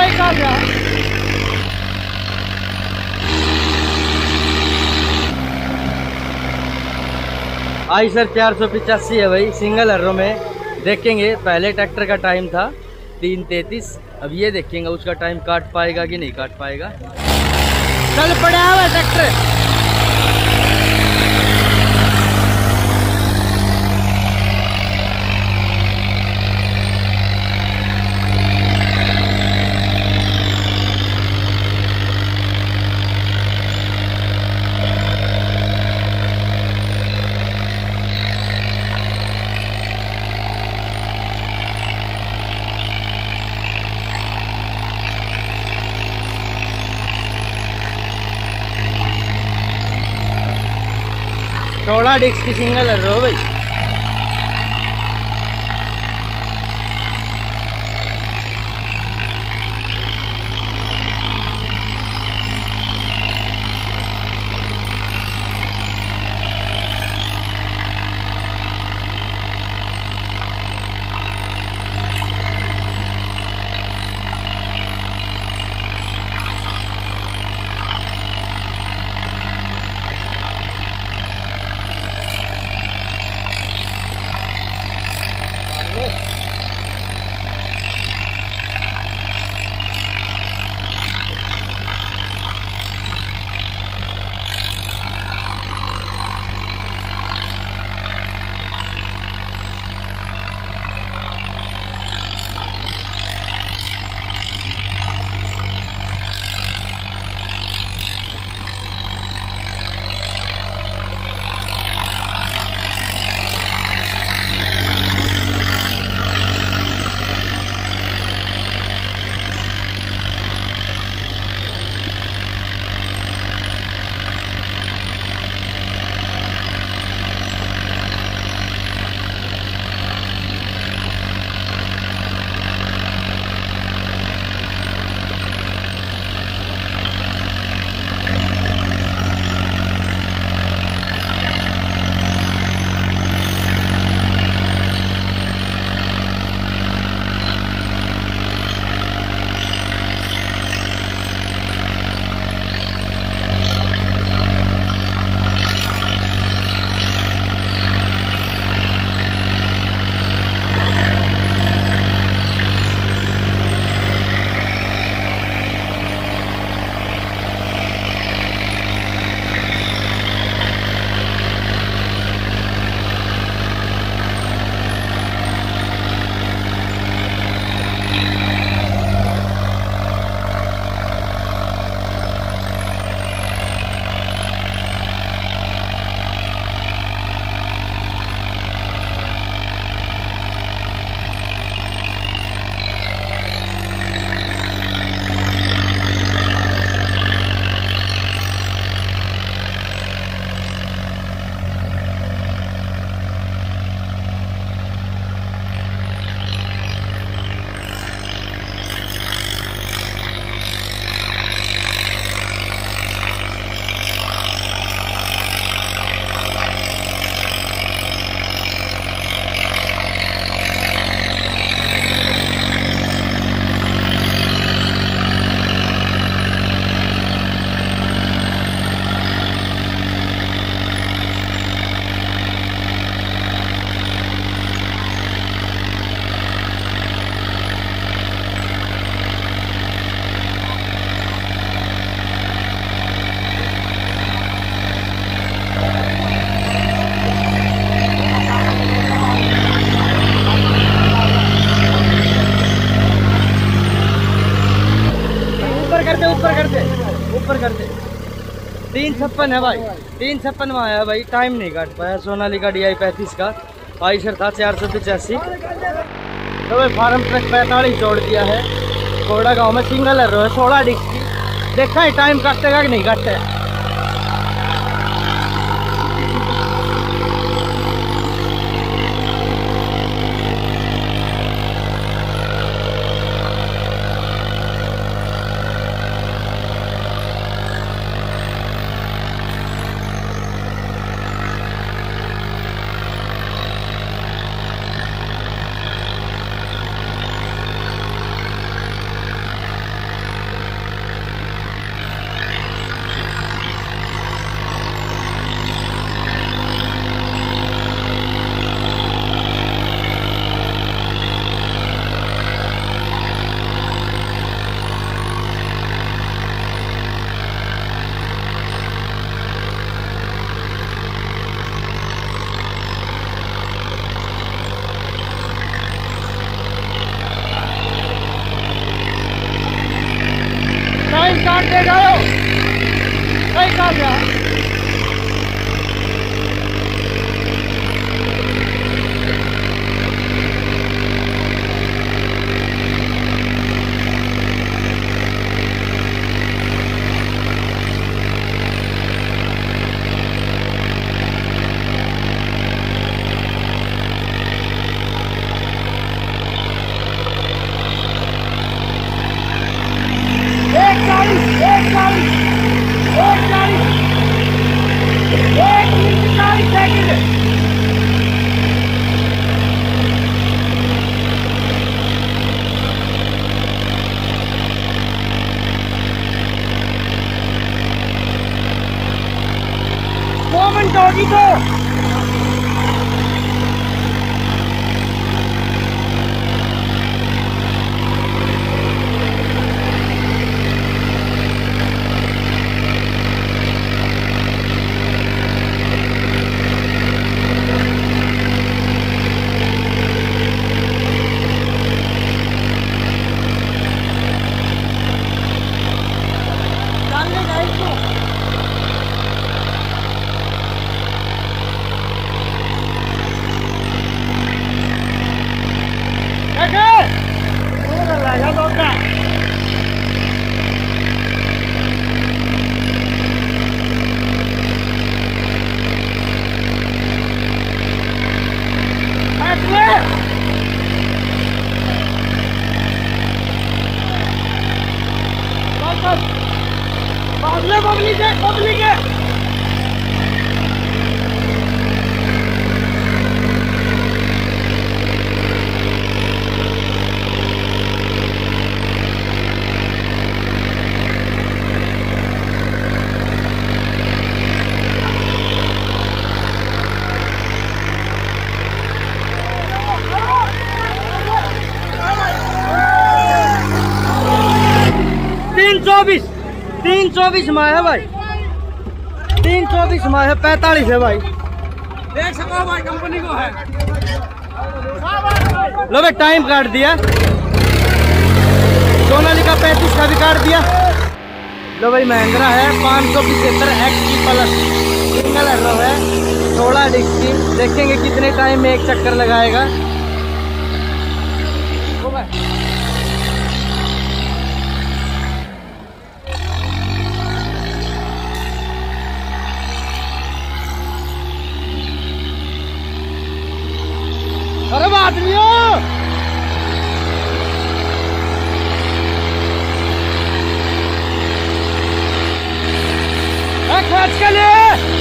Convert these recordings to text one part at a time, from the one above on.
Bike आ गया। आइशर 485 है भाई, सिंगल हर्रो में। देखेंगे, पहले ट्रैक्टर का टाइम था 3:33, अब ये देखेंगे उसका टाइम काट पाएगा कि नहीं काट पाएगा। चल पड़ा हुआ ट्रैक्टर। थोड़ा डिस्क की सिंगल है रो भाई। ऊपर कर दे। 356 है भाई, 356 में आया भाई, टाइम नहीं काट पाया। सोनालिका DI 35 का आइशर था 485। तो भाई फार्म ट्रक 45 जोड़ दिया है। कोड़ा गांव में सिंगल है 16 डिस्क की। देखा है टाइम काटेगा कि नहीं काटे। काट दे जाओ कहीं काट जा। मोमेंट होगी तो पब्लिक है। तीन 24 में है भाई, 324 में है, 45 है भाई, देख सको भाई कंपनी को है। लो भाई टाइम काट दिया, सोनालिका 35 का भी काट दिया। लो भाई महिंद्रा है 575 XT प्लस सिंगल एरो है, 16 डिस्की। देखेंगे कितने टाइम में एक चक्कर लगाएगा। अरे बात नहीं हो, खर्च के लिए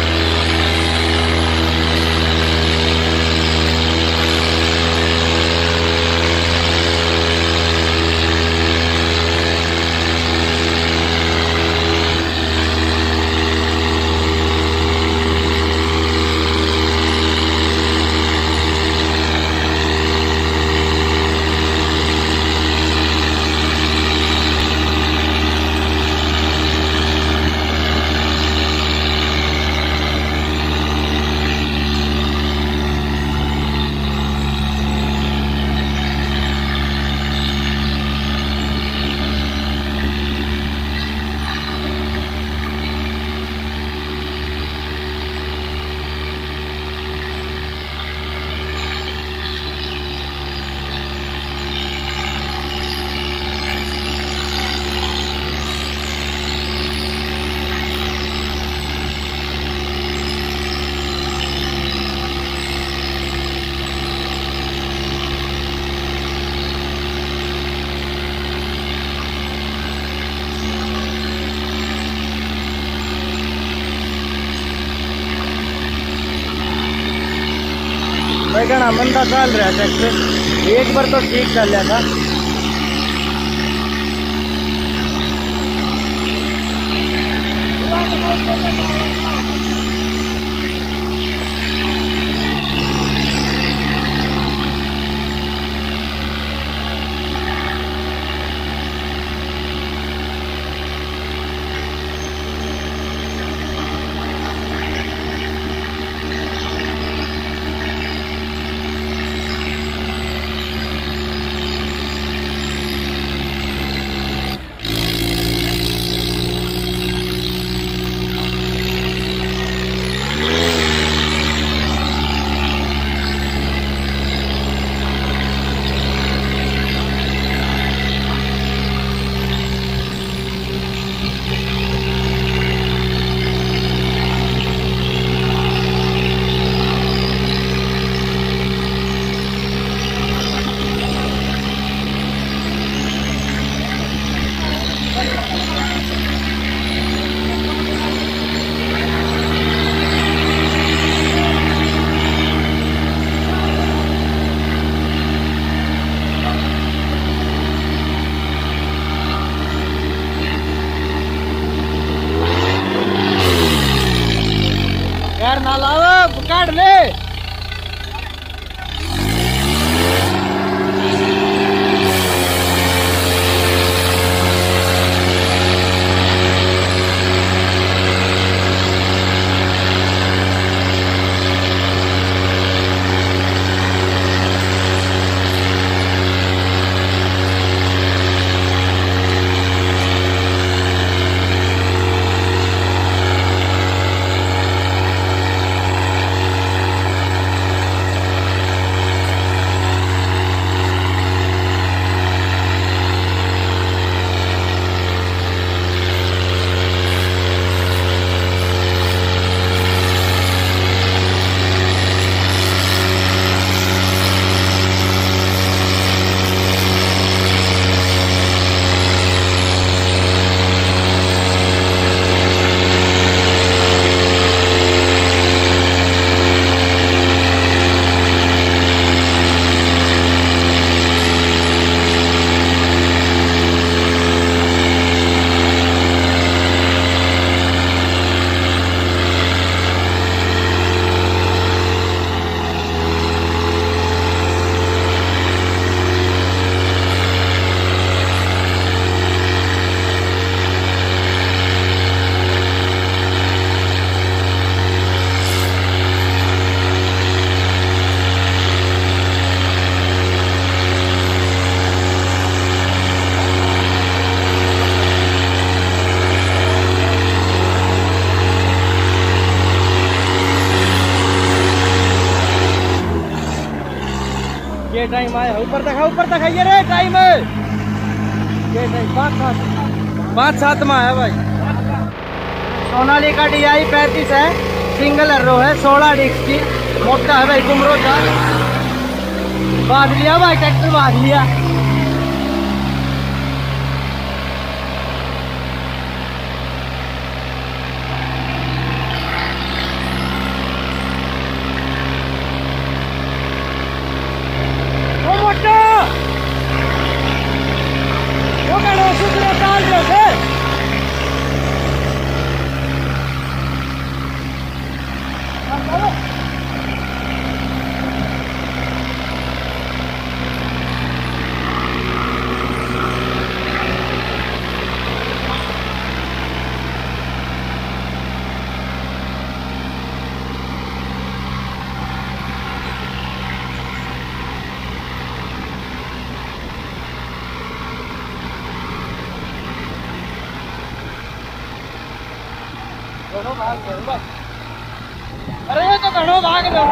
घना मंदा चल रहा ट्रैक्टर, एक बार तो ठीक चल रहा था। टाइम आया, ऊपर दिखाइए रे टाइम है। ये 5-7 में आया भाई। सोनालिका DI 35 है, सिंगल एरो है, 16 डिस्क की, मोटा है भाई, कुमरो का। बांध लिया भाई, ट्रैक्टर बांध लिया। अरे ये तो घणो भाग लो।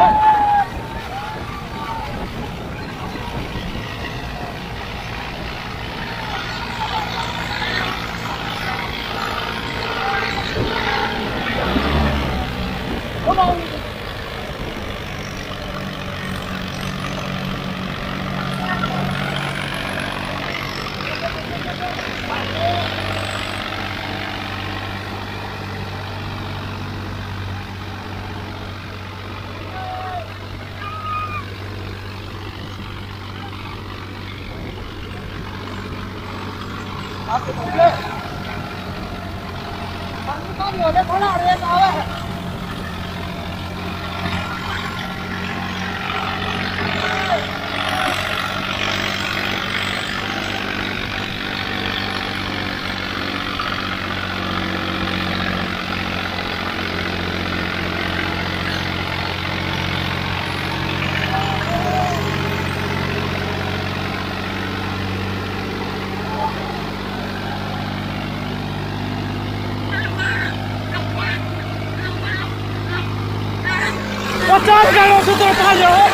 Stop ganhou o trapalhão!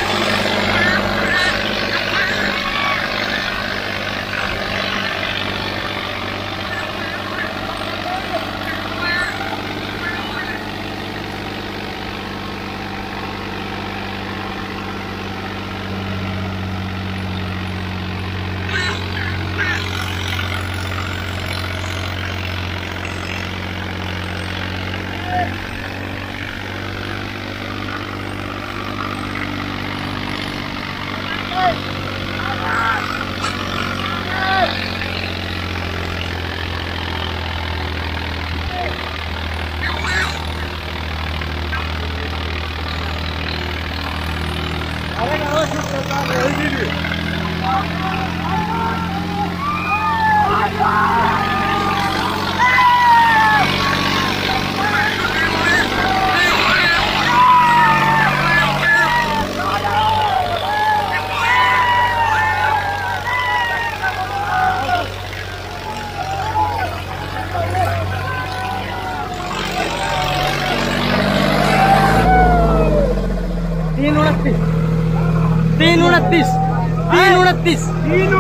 तीन 29